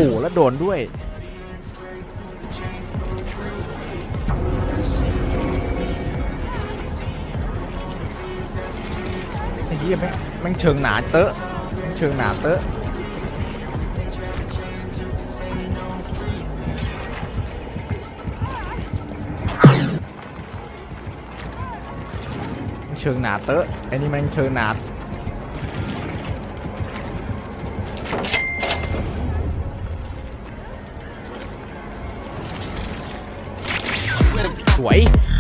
แล้วโดนด้วยไอ้เหี้ยแม่งเชิงหนาเตอะเชิงหนาเตอะเชิงหนาเตอะไอ้นี่มันเชิงหนาสวย